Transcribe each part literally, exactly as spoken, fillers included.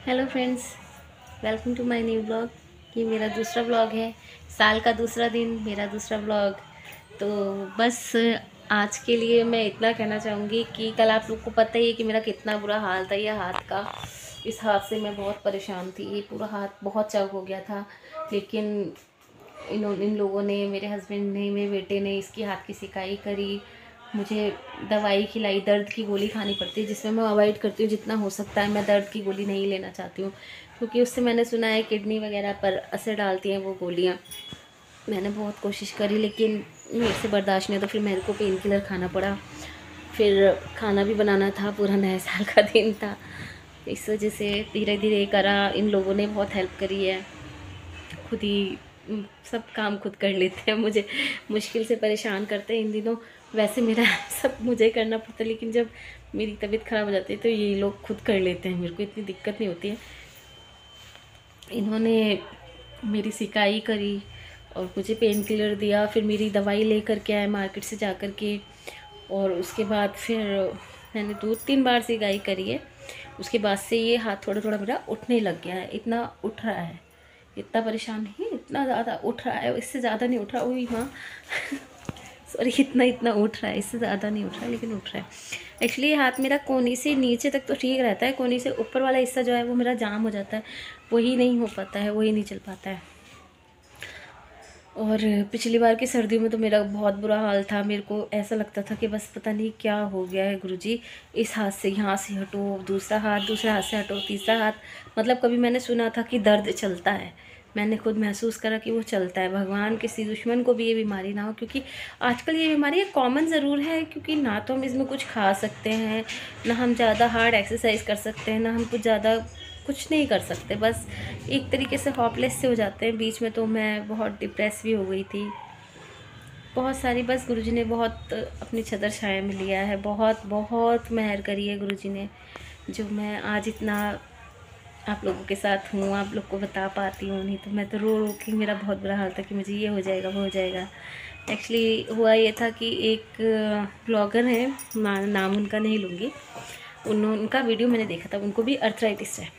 Hello friends, welcome to my new blog. ये मेरा दूसरा ब्लॉग है, साल का दूसरा दिन, मेरा दूसरा ब्लॉग। तो बस आज के लिए मैं इतना कहना चाहूँगी कि कल आप लोग को पता ही है कि मेरा कितना बुरा हाल था। ये हाथ का, इस हाथ से मैं बहुत परेशान थी। ये पूरा हाथ बहुत चौक हो गया था, लेकिन इन इन लोगों ने, मेरे हस्बैंड ने, मेरे बेटे ने इसकी हाथ की सिकाई करी, मुझे दवाई खिलाई। दर्द की गोली खानी पड़ती है, जिसमें मैं अवॉइड करती हूँ जितना हो सकता है। मैं दर्द की गोली नहीं लेना चाहती हूँ, क्योंकि उससे मैंने सुना है किडनी वगैरह पर असर डालती हैं वो गोलियाँ। मैंने बहुत कोशिश करी, लेकिन मेरे से बर्दाश्त नहीं, तो फिर मेरे को पेन किलर खाना पड़ा। फिर खाना भी बनाना था, पूरा नया साल का दिन था, इस वजह से धीरे धीरे करा। इन लोगों ने बहुत हेल्प करी है, खुद ही सब काम खुद कर लेते हैं। मुझे मुश्किल से परेशान करते हैं इन दिनों। वैसे मेरा सब मुझे करना पड़ता है, लेकिन जब मेरी तबीयत ख़राब हो जाती है तो ये लोग खुद कर लेते हैं, मेरे को इतनी दिक्कत नहीं होती है। इन्होंने मेरी सिकाई करी और मुझे पेन किलर दिया, फिर मेरी दवाई ले कर के आए मार्केट से जा कर के, और उसके बाद फिर मैंने दो तीन बार सिकाई करी है। उसके बाद से ये हाथ थोड़ा थोड़ा मेरा उठने लग गया है, इतना उठ रहा है। इतना परेशान नहीं, इतना ज़्यादा उठ रहा है, इससे ज़्यादा नहीं उठ रहा। वही माँ सॉरी, इतना इतना उठ रहा है, इससे ज़्यादा नहीं उठ रहा है, लेकिन उठ रहा है। एक्चुअली ये हाथ मेरा कोनी से नीचे तक तो ठीक रहता है, कोनी से ऊपर वाला हिस्सा जो है वो मेरा जाम हो जाता है, वही नहीं हो पाता है, वही नहीं चल पाता है। और पिछली बार की सर्दियों में तो मेरा बहुत बुरा हाल था। मेरे को ऐसा लगता था कि बस पता नहीं क्या हो गया है गुरुजी, इस हाथ से यहाँ से हटो, दूसरा हाथ दूसरे हाथ से हटो, तीसरा हाथ। मतलब कभी मैंने सुना था कि दर्द चलता है, मैंने खुद महसूस करा कि वो चलता है। भगवान किसी दुश्मन को भी ये बीमारी ना हो, क्योंकि आजकल ये बीमारी कॉमन ज़रूर है, क्योंकि ना तो हम इसमें कुछ खा सकते हैं, ना हम ज़्यादा हार्ड एक्सरसाइज कर सकते हैं, ना हम कुछ ज़्यादा कुछ नहीं कर सकते। बस एक तरीके से होपलेस से हो जाते हैं। बीच में तो मैं बहुत डिप्रेस भी हो गई थी, बहुत सारी। बस गुरुजी ने बहुत अपनी छतर छाया में लिया है, बहुत बहुत मेहर करी है गुरुजी ने, जो मैं आज इतना आप लोगों के साथ हूँ, आप लोग को बता पाती हूँ। नहीं तो मैं तो रो रो के, मेरा बहुत बुरा हाल था कि मुझे ये हो जाएगा वो हो जाएगा। एक्चुअली हुआ ये था कि एक ब्लॉगर है, नाम उनका नहीं लूँगी, उन उनका वीडियो मैंने देखा था। उनको भी अर्थराइटिस है,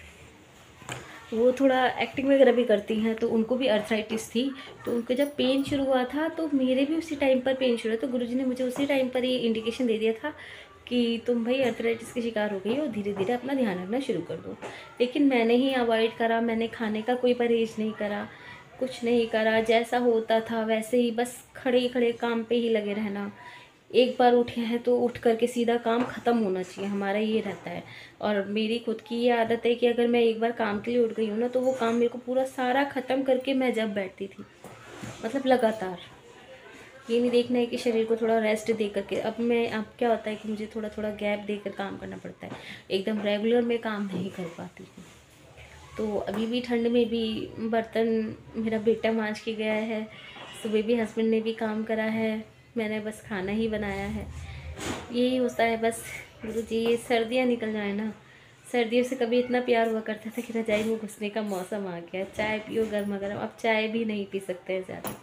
वो थोड़ा एक्टिंग वगैरह भी करती हैं, तो उनको भी अर्थराइटिस थी। तो उनको जब पेन शुरू हुआ था तो मेरे भी उसी टाइम पर पेन शुरू हुआ। तो गुरुजी ने मुझे उसी टाइम पर ही इंडिकेशन दे दिया था कि तुम भाई अर्थराइटिस की शिकार हो गई हो, धीरे धीरे अपना ध्यान रखना शुरू कर दो। लेकिन मैंने ही अवॉइड करा, मैंने खाने का कोई परहेज़ नहीं करा, कुछ नहीं करा। जैसा होता था वैसे ही, बस खड़े खड़े काम पे ही लगे रहना। एक बार उठे हैं तो उठ करके सीधा काम ख़त्म होना चाहिए, हमारा ये रहता है। और मेरी खुद की ये आदत है कि अगर मैं एक बार काम के लिए उठ गई हूँ ना, तो वो काम मेरे को पूरा सारा ख़त्म करके मैं जब बैठती थी, मतलब लगातार। ये नहीं देखना है कि शरीर को थोड़ा रेस्ट दे करके। अब मैं अब क्या होता है कि मुझे थोड़ा थोड़ा गैप देकर काम करना पड़ता है, एकदम रेगुलर में काम नहीं कर पाती हूँ। तो अभी भी ठंड में भी बर्तन मेरा बेटा मांज के गया है, सुबह भी हस्बैंड ने भी काम करा है, मैंने बस खाना ही बनाया है। यही होता है बस। गुरु जी, ये सर्दियाँ निकल जाए ना, सर्दियों से कभी इतना प्यार हुआ करता था कि रजाई में घुसने का मौसम आ गया, चाय पियो गर्मा गर्म। अब चाय भी नहीं पी सकते हैं ज़्यादा।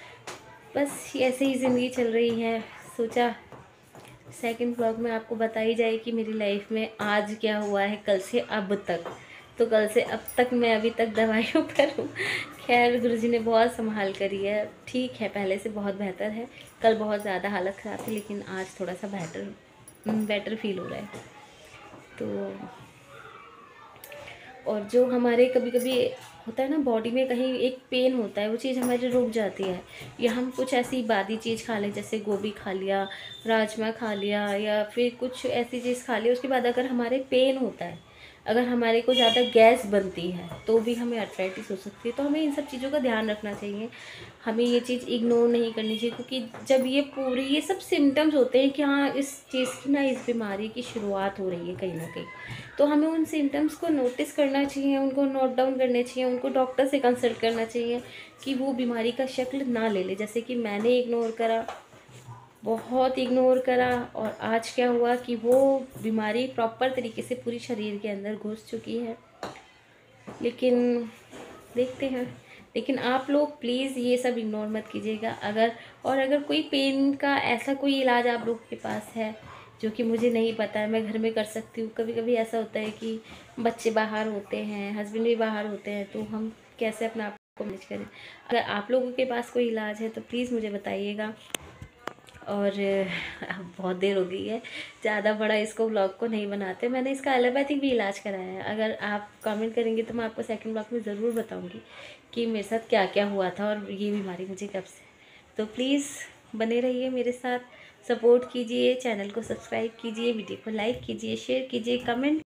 बस ऐसे ही ज़िंदगी चल रही है। सोचा सेकंड ब्लॉग में आपको बताई जाए कि मेरी लाइफ में आज क्या हुआ है कल से अब तक। तो कल से अब तक मैं अभी तक दवाइयों पर हूँ। खैर गुरुजी ने बहुत संभाल करी है, ठीक है, पहले से बहुत बेहतर है। कल बहुत ज़्यादा हालत ख़राब थी, लेकिन आज थोड़ा सा बेटर बेटर फील हो रहा है। तो और जो हमारे कभी कभी होता है ना, बॉडी में कहीं एक पेन होता है, वो चीज़ हमारी रुक जाती है, या हम कुछ ऐसी बादी चीज़ खा लें, जैसे गोभी खा लिया, राजमा खा लिया, या फिर कुछ ऐसी चीज़ खा लिया, उसके बाद अगर हमारे पेन होता है, अगर हमारे को ज़्यादा गैस बनती है, तो भी हमें अर्थराइटिस हो सकती है। तो हमें इन सब चीज़ों का ध्यान रखना चाहिए, हमें ये चीज़ इग्नोर नहीं करनी चाहिए, क्योंकि जब ये पूरी ये सब सिम्टम्स होते हैं कि हाँ इस चीज़ की ना, इस बीमारी की शुरुआत हो रही है कहीं ना कहीं, तो हमें उन सिम्टम्स को नोटिस करना चाहिए, उनको नोट डाउन करने चाहिए, उनको डॉक्टर से कंसल्ट करना चाहिए कि वो बीमारी का शक्ल ना ले ले। जैसे कि मैंने इग्नोर करा, बहुत इग्नोर करा, और आज क्या हुआ कि वो बीमारी प्रॉपर तरीके से पूरी शरीर के अंदर घुस चुकी है। लेकिन देखते हैं। लेकिन आप लोग प्लीज़ ये सब इग्नोर मत कीजिएगा। अगर और अगर कोई पेन का ऐसा कोई इलाज आप लोग के पास है जो कि मुझे नहीं पता है, मैं घर में कर सकती हूँ। कभी कभी ऐसा होता है कि बच्चे बाहर होते हैं, हस्बैंड भी बाहर होते हैं, तो हम कैसे अपना आप को मैनेज करें। अगर आप लोगों के पास कोई इलाज है तो प्लीज़ मुझे बताइएगा। और अब बहुत देर हो गई है, ज़्यादा बड़ा इसको ब्लॉग को नहीं बनाते। मैंने इसका एलोपैथिक भी इलाज कराया है, अगर आप कमेंट करेंगे तो मैं आपको सेकंड ब्लॉग में ज़रूर बताऊंगी कि मेरे साथ क्या क्या हुआ था और ये बीमारी मुझे कब से। तो प्लीज़ बने रहिए मेरे साथ, सपोर्ट कीजिए, चैनल को सब्सक्राइब कीजिए, वीडियो को लाइक कीजिए, शेयर कीजिए, कमेंट